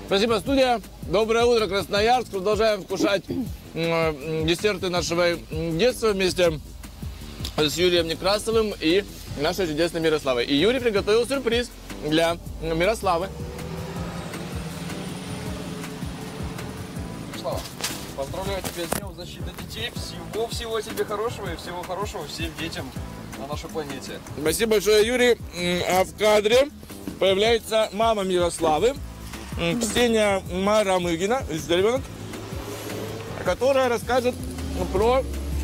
Спасибо, студия. Доброе утро, Красноярск. Продолжаем вкушать десерты нашего детства вместе с Юрием Некрасовым и нашей чудесной Мирославой. И Юрий приготовил сюрприз для Мирославы. Слава, поздравляю тебя с Днем защиты детей. Всего тебе хорошего и всего хорошего всем детям на нашей планете. Спасибо большое, Юрий. А в кадре появляется мама Мирославы, Ксения Марамыгина, ребенок, которая расскажет про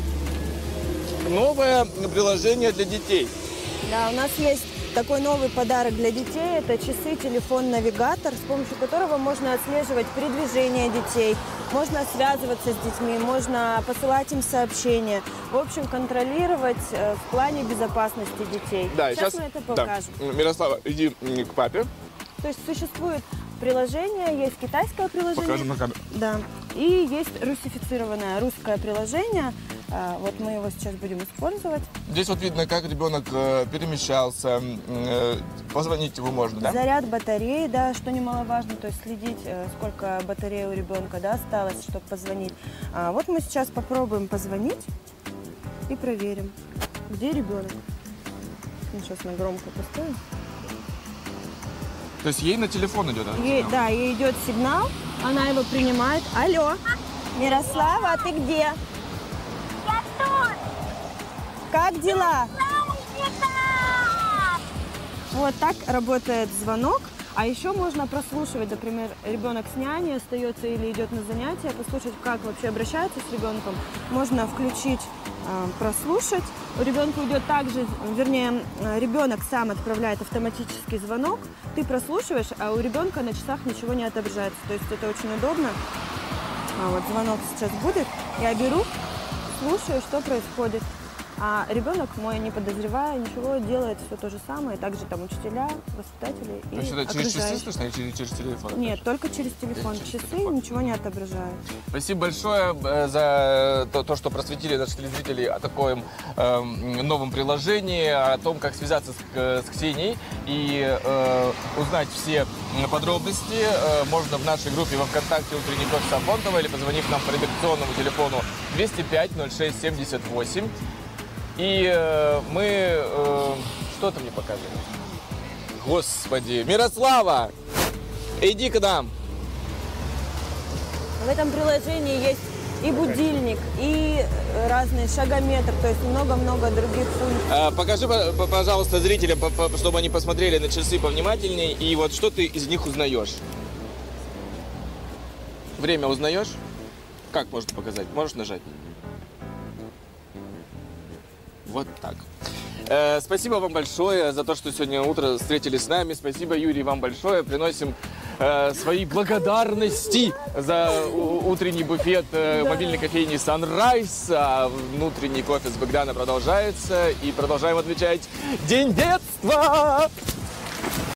новое приложение для детей. Да, у нас есть такой новый подарок для детей. Это часы, телефон-навигатор, с помощью которого можно отслеживать передвижение детей, можно связываться с детьми, можно посылать им сообщения. В общем, контролировать в плане безопасности детей. Да, сейчас мы это покажем. Да. Мирослава, иди к папе. То есть существует приложение, есть китайское приложение. Покажем на камеру. Да. И есть русифицированное русское приложение. Вот мы его сейчас будем использовать. Здесь вот видно, как ребенок перемещался. Позвонить его можно, да? Заряд батареи, да, что немаловажно, то есть следить, сколько батареи у ребенка, да, осталось, чтобы позвонить. Вот мы сейчас попробуем позвонить и проверим, где ребенок. Ну, сейчас на громко поставим. То есть ей на телефон идет? Да, ей идет сигнал, она его принимает. Алло, Мирослава, а ты где? Я тут! Как дела? Мамочка! Вот так работает звонок. А еще можно прослушивать, например, ребенок с няней остается или идет на занятия, послушать, как вообще обращаются с ребенком. Можно включить, прослушать. У ребенка идет также, вернее, ребенок сам отправляет автоматический звонок. Ты прослушиваешь, а у ребенка на часах ничего не отображается. То есть это очень удобно. Вот звонок сейчас будет. Я беру, слушаю, что происходит. А ребенок мой, не подозревая ничего, делает все то же самое. Также там учителя, воспитатели и Значит, это через часы окружающие. слышно или через телефон? Нет, только через телефон. Часы ничего не отображают. Спасибо большое за то, что просветили наших телезрителей о таком новом приложении, о том, как связаться с Ксенией и узнать все подробности. Можно в нашей группе во ВКонтакте «Утренний кофе с Афонтово» или позвонив нам по редакционному телефону 205-06-78. И мы... что ты мне покажешь? Господи! Мирослава! Иди к нам! В этом приложении есть и будильник, и разный шагометр, то есть много-много других функций. Покажи, пожалуйста, зрителям, чтобы они посмотрели на часы повнимательнее. И вот что ты из них узнаешь? Время узнаешь? Как можно показать? Можешь нажать? Вот так. Спасибо вам большое за то, что сегодня утро встретились с нами. Спасибо, Юрий, вам большое. Приносим свои благодарности за утренний буфет мобильной кофейни Sunrise. А внутренний кофе с Богдана продолжается. И продолжаем отмечать День детства!